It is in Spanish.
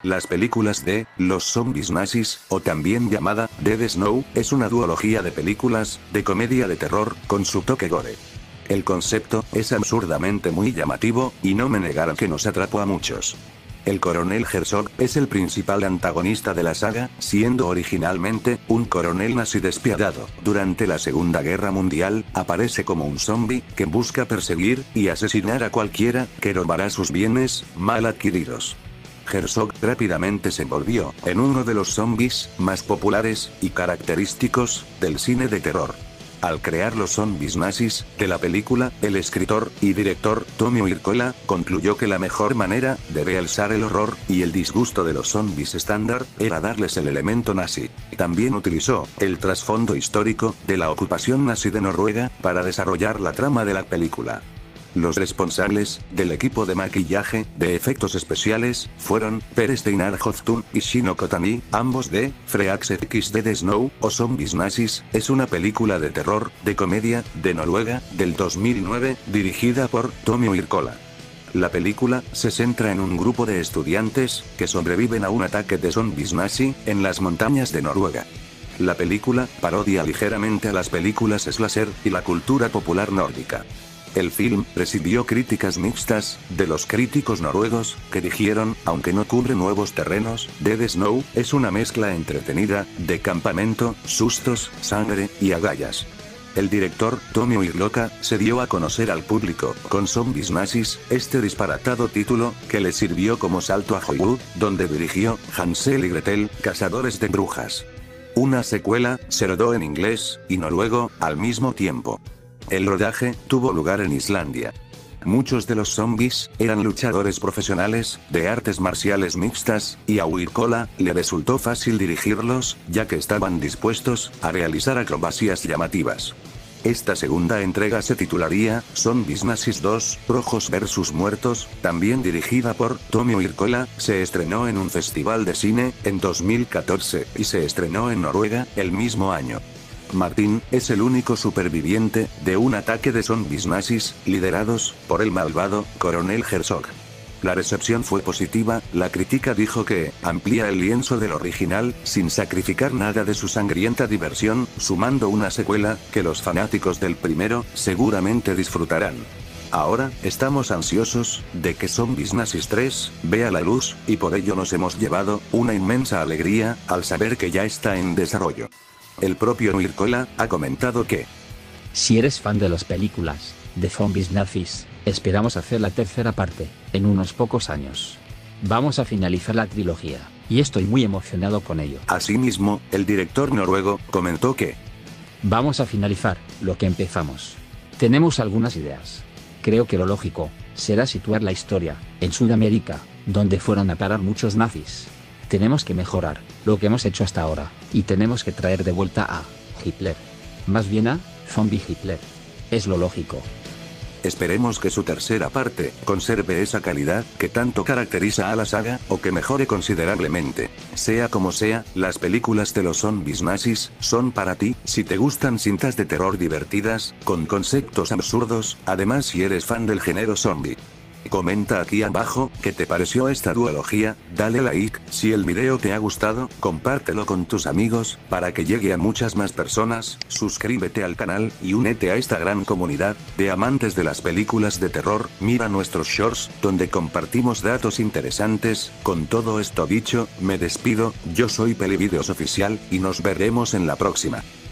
Las películas de Los zombies nazis, o también llamada Dead Snow, es una duología de películas de comedia de terror con su toque gore. El concepto es absurdamente muy llamativo, y no me negarán que nos atrapó a muchos. El coronel Herzog es el principal antagonista de la saga, siendo originalmente un coronel nazi despiadado. Durante la Segunda Guerra Mundial, aparece como un zombie que busca perseguir y asesinar a cualquiera que robará sus bienes mal adquiridos. Herzog rápidamente se volvió en uno de los zombies más populares y característicos del cine de terror. Al crear los zombies nazis de la película, el escritor y director Tomio Wirkola concluyó que la mejor manera de realzar el horror y el disgusto de los zombies estándar era darles el elemento nazi. También utilizó el trasfondo histórico de la ocupación nazi de Noruega para desarrollar la trama de la película. Los responsables del equipo de maquillaje de efectos especiales fueron Per Steinar Hoftun y Shino Kotani, ambos de Freaks X Dead Snow, o Zombies Nazis. Es una película de terror, de comedia, de Noruega, del 2009, dirigida por Tomio Wirkola. La película se centra en un grupo de estudiantes que sobreviven a un ataque de zombies nazi en las montañas de Noruega. La película parodia ligeramente a las películas slasher y la cultura popular nórdica. El film recibió críticas mixtas de los críticos noruegos, que dijeron, aunque no cubre nuevos terrenos, Dead Snow es una mezcla entretenida de campamento, sustos, sangre y agallas. El director Tomio Wirkola se dio a conocer al público con Zombies Nazis, este disparatado título que le sirvió como salto a Hollywood, donde dirigió Hansel y Gretel, Cazadores de Brujas. Una secuela se rodó en inglés y noruego al mismo tiempo. El rodaje tuvo lugar en Islandia. Muchos de los zombies eran luchadores profesionales de artes marciales mixtas, y a Wirkola le resultó fácil dirigirlos, ya que estaban dispuestos a realizar acrobacias llamativas. Esta segunda entrega se titularía Zombies Nazis 2, Rojos vs Muertos, también dirigida por Tomio Wirkola. Se estrenó en un festival de cine en 2014 y se estrenó en Noruega el mismo año. Martin es el único superviviente de un ataque de zombies nazis, liderados por el malvado coronel Herzog. La recepción fue positiva, la crítica dijo que amplía el lienzo del original, sin sacrificar nada de su sangrienta diversión, sumando una secuela que los fanáticos del primero seguramente disfrutarán. Ahora, estamos ansiosos de que Zombies Nazis 3 vea la luz, y por ello nos hemos llevado una inmensa alegría al saber que ya está en desarrollo. El propio Wirkola ha comentado que: si eres fan de las películas de zombies nazis, esperamos hacer la tercera parte en unos pocos años. Vamos a finalizar la trilogía, y estoy muy emocionado con ello. Asimismo, el director noruego comentó que: vamos a finalizar lo que empezamos. Tenemos algunas ideas. Creo que lo lógico será situar la historia en Sudamérica, donde fueron a parar muchos nazis. Tenemos que mejorar lo que hemos hecho hasta ahora, y tenemos que traer de vuelta a Hitler. Más bien a Zombie Hitler. Es lo lógico. Esperemos que su tercera parte conserve esa calidad que tanto caracteriza a la saga, o que mejore considerablemente. Sea como sea, las películas de los zombies nazis son para ti, si te gustan cintas de terror divertidas, con conceptos absurdos, además si eres fan del género zombie. Comenta aquí abajo qué te pareció esta duología, dale like si el video te ha gustado, compártelo con tus amigos para que llegue a muchas más personas, suscríbete al canal y únete a esta gran comunidad de amantes de las películas de terror. Mira nuestros shorts donde compartimos datos interesantes. Con todo esto dicho, me despido, yo soy Pelivideos Oficial y nos veremos en la próxima.